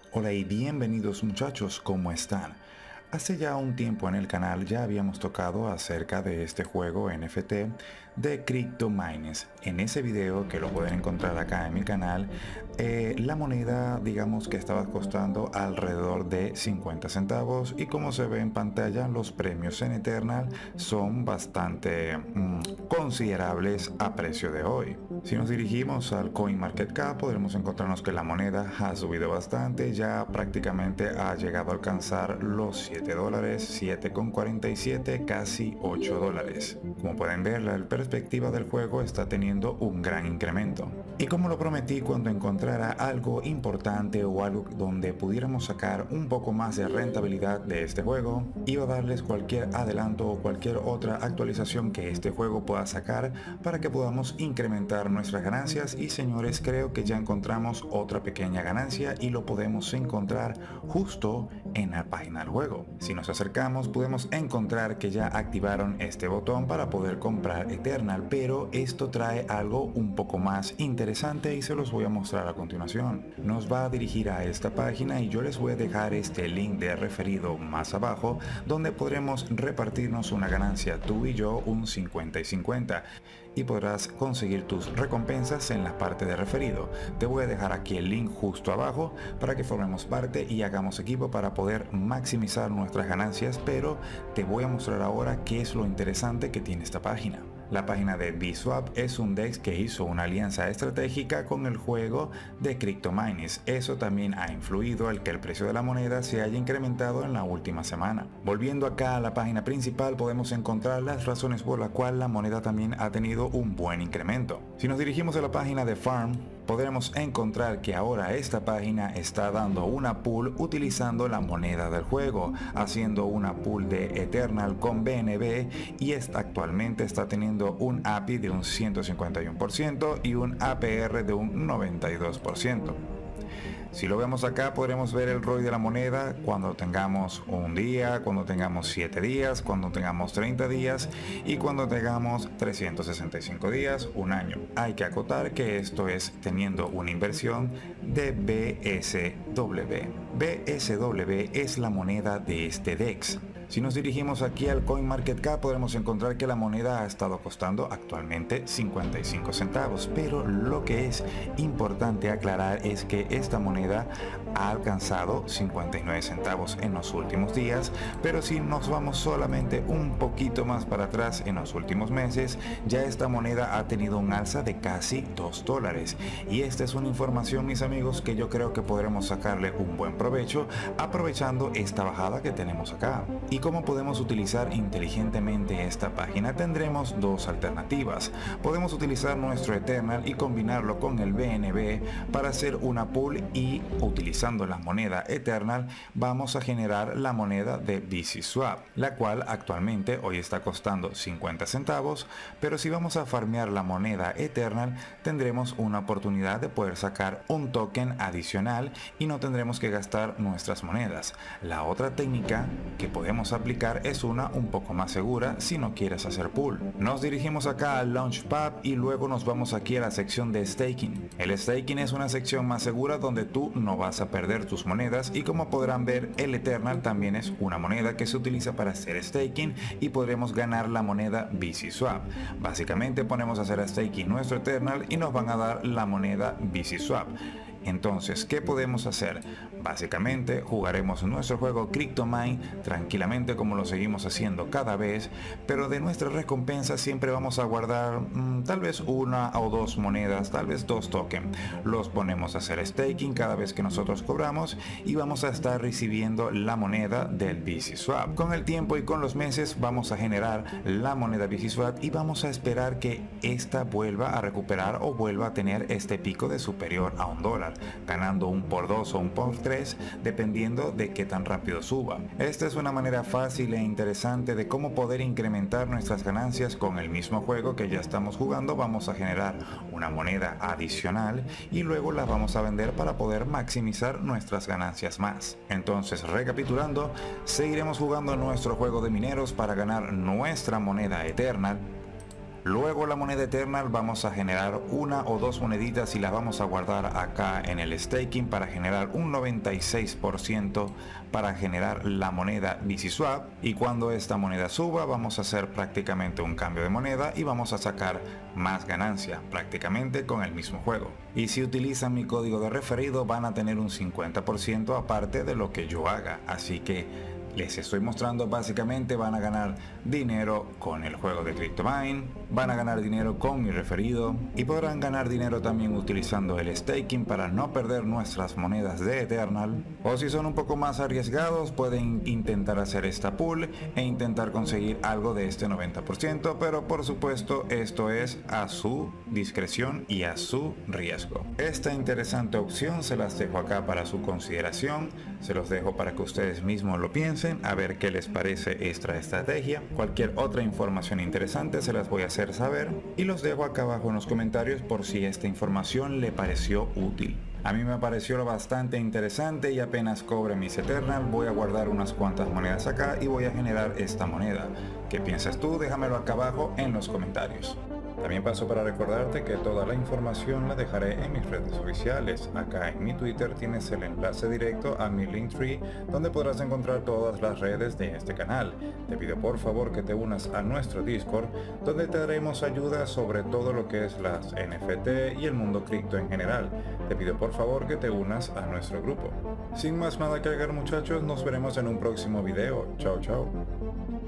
Hola y bienvenidos muchachos, ¿cómo están? Hace ya un tiempo en el canal ya habíamos tocado acerca de este juego NFT de CryptoMines. En ese video, que lo pueden encontrar acá en mi canal, la moneda digamos que estaba costando alrededor de 50 centavos y como se ve en pantalla los premios en Eternal son bastante considerables a precio de hoy. Si nos dirigimos al CoinMarketCap podremos encontrarnos que la moneda ha subido bastante, ya prácticamente ha llegado a alcanzar los $7, 7,47, casi $8. Como pueden ver, la perspectiva del juego está teniendo un gran incremento. Y como lo prometí, cuando encontrara algo importante o algo donde pudiéramos sacar un poco más de rentabilidad de este juego, iba a darles cualquier adelanto o cualquier otra actualización que este juego pueda sacar para que podamos incrementar nuestras ganancias. Y señores, creo que ya encontramos otra pequeña ganancia y lo podemos encontrar justo en la página del juego. Si nos acercamos podemos encontrar que ya activaron este botón para poder comprar Eternal, pero esto trae algo un poco más interesante y se los voy a mostrar a continuación. Nos va a dirigir a esta página y yo les voy a dejar este link de referido más abajo, donde podremos repartirnos una ganancia tú y yo, un 50 y 50, y podrás conseguir tus recompensas en la parte de referido. Te voy a dejar aquí el link justo abajo para que formemos parte y hagamos equipo para poder maximizar nuestras ganancias, pero te voy a mostrar ahora qué es lo interesante que tiene esta página. La página de VSwap es un DEX que hizo una alianza estratégica con el juego de CryptoMines. Eso también ha influido al que el precio de la moneda se haya incrementado en la última semana. Volviendo acá a la página principal podemos encontrar las razones por las cuales la moneda también ha tenido un buen incremento. Si nos dirigimos a la página de Farm, podremos encontrar que ahora esta página está dando una pool utilizando la moneda del juego, haciendo una pool de Eternal con BNB, y actualmente está teniendo un API de un 151% y un APR de un 92%. Si lo vemos acá podremos ver el ROI de la moneda cuando tengamos un día, cuando tengamos 7 días, cuando tengamos 30 días y cuando tengamos 365 días, un año. Hay que acotar que esto es teniendo una inversión de BSW. BSW es la moneda de este DEX. Si nos dirigimos aquí al CoinMarketCap podremos encontrar que la moneda ha estado costando actualmente 55 centavos, pero lo que es importante aclarar es que esta moneda ha alcanzado 59 centavos en los últimos días, pero si nos vamos solamente un poquito más para atrás en los últimos meses, ya esta moneda ha tenido un alza de casi $2, y esta es una información, mis amigos, que yo creo que podremos sacarle un buen provecho aprovechando esta bajada que tenemos acá. ¿Y cómo podemos utilizar inteligentemente esta página? Tendremos dos alternativas. Podemos utilizar nuestro Eternal y combinarlo con el BNB para hacer una pool, y utilizando la moneda Eternal vamos a generar la moneda de VSwap, la cual actualmente hoy está costando 50 centavos, pero si vamos a farmear la moneda Eternal tendremos una oportunidad de poder sacar un token adicional y no tendremos que gastar nuestras monedas. La otra técnica que podemos aplicar es una un poco más segura si no quieres hacer pool. Nos dirigimos acá al Launchpad y luego nos vamos aquí a la sección de staking. El staking es una sección más segura donde tú no vas a perder tus monedas, y como podrán ver el Eternal también es una moneda que se utiliza para hacer staking y podremos ganar la moneda VSwap. Básicamente ponemos a hacer staking nuestro Eternal y nos van a dar la moneda VSwap. Entonces, ¿qué podemos hacer? Básicamente jugaremos nuestro juego CryptoMine tranquilamente como lo seguimos haciendo cada vez, pero de nuestra recompensa siempre vamos a guardar tal vez una o dos monedas, tal vez dos tokens. Los ponemos a hacer staking cada vez que nosotros cobramos y vamos a estar recibiendo la moneda del VSwap. Con el tiempo y con los meses vamos a generar la moneda VSwap y vamos a esperar que esta vuelva a recuperar o vuelva a tener este pico de superior a $1, ganando un por 2 o un por 3 dependiendo de qué tan rápido suba. Esta es una manera fácil e interesante de cómo poder incrementar nuestras ganancias con el mismo juego que ya estamos jugando. Vamos a generar una moneda adicional y luego la vamos a vender para poder maximizar nuestras ganancias más. Entonces, recapitulando, seguiremos jugando nuestro juego de mineros para ganar nuestra moneda Eternal. Luego la moneda Eternal vamos a generar una o dos moneditas y las vamos a guardar acá en el staking para generar un 96% para generar la moneda BCSwap, y cuando esta moneda suba vamos a hacer prácticamente un cambio de moneda y vamos a sacar más ganancia prácticamente con el mismo juego. Y si utilizan mi código de referido van a tener un 50% aparte de lo que yo haga, así que les estoy mostrando básicamente van a ganar dinero con el juego de CryptoMine, van a ganar dinero con mi referido y podrán ganar dinero también utilizando el staking para no perder nuestras monedas de Eternal, o si son un poco más arriesgados pueden intentar hacer esta pool e intentar conseguir algo de este 90%, pero por supuesto esto es a su discreción y a su riesgo. Esta interesante opción se las dejo acá para su consideración, se los dejo para que ustedes mismos lo piensen, a ver qué les parece esta estrategia. Cualquier otra información interesante se las voy a hacer saber y los dejo acá abajo en los comentarios por si esta información le pareció útil. A mí me pareció bastante interesante y apenas cobre mis Eternal voy a guardar unas cuantas monedas acá y voy a generar esta moneda. ¿Qué piensas tú? Déjamelo acá abajo en los comentarios. También paso para recordarte que toda la información la dejaré en mis redes oficiales. Acá en mi Twitter tienes el enlace directo a mi Linktree, donde podrás encontrar todas las redes de este canal. Te pido por favor que te unas a nuestro Discord, donde te daremos ayuda sobre todo lo que es las NFT y el mundo cripto en general. Te pido por favor que te unas a nuestro grupo. Sin más nada que agregar muchachos, nos veremos en un próximo video. Chao chao.